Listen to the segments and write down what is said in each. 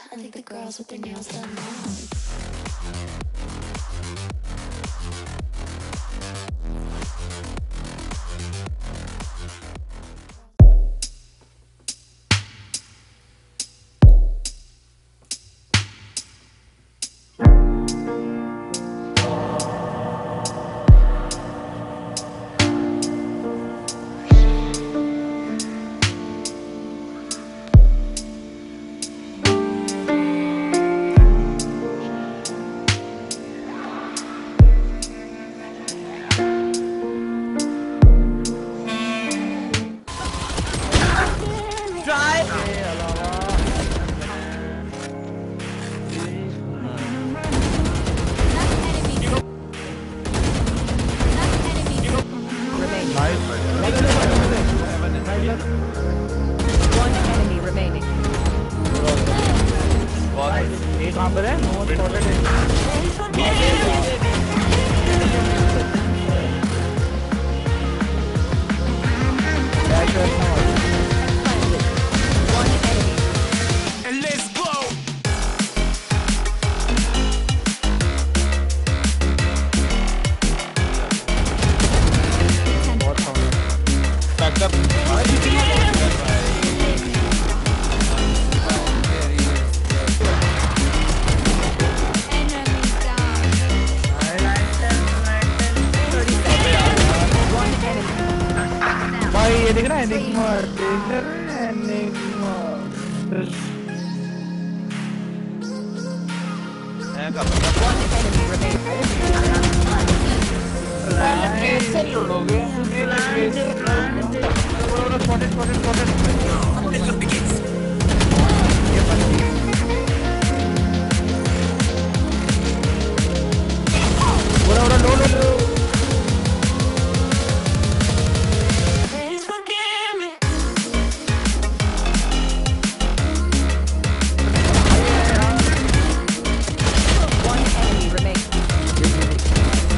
I think the girls with their nails done now. One enemy remaining. एक number है no spotted है One enemy. And let's go. बहुत sound backup भाई ये देख रहा है Enigma One enemy remaining. Please forgive me. One enemy remaining.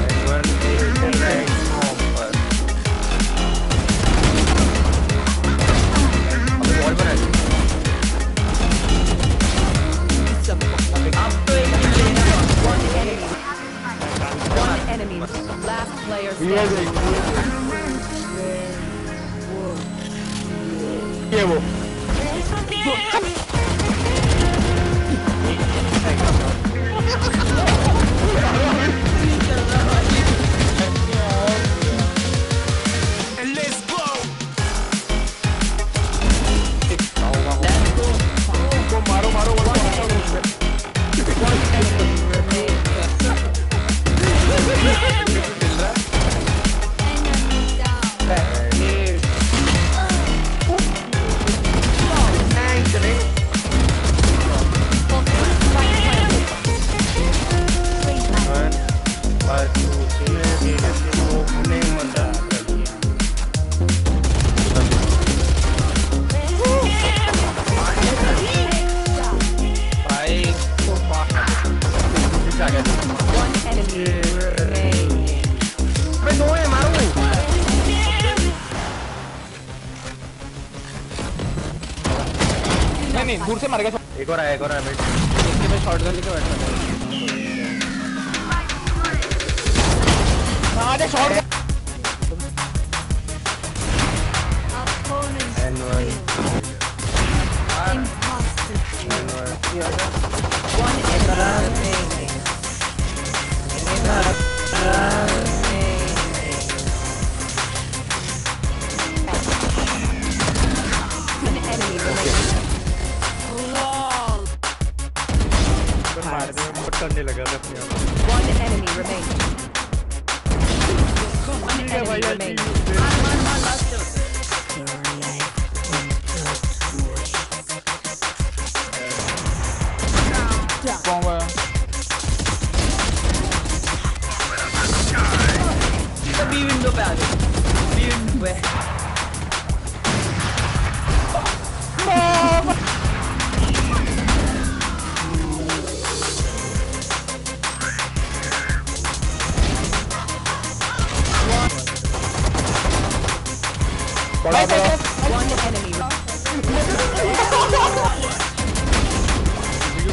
One enemy. One enemy. Last player standing. ये वो Please forgive me. And let's go. मारो मारो One enemy remaining. नहीं दूर से मार गया एक और आया इसके में शॉट गन लेके बैठा कहां से shot One enemy remaining. An enemy remaining. मार दे बट करने लगा था अपने आप One enemy remaining. One enemy remaining. कौन है बी विंडो पे आ गए बी विंडो पे बड़ा One enemy.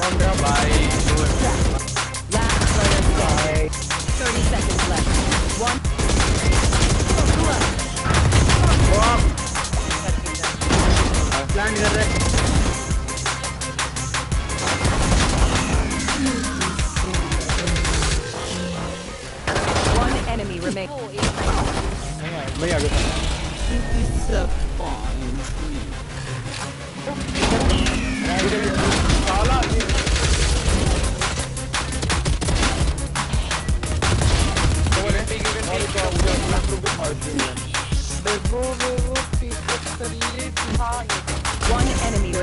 Last player standing. 30 seconds left. One. Plan कर रहे One enemy remaining. नहीं आगे One enemy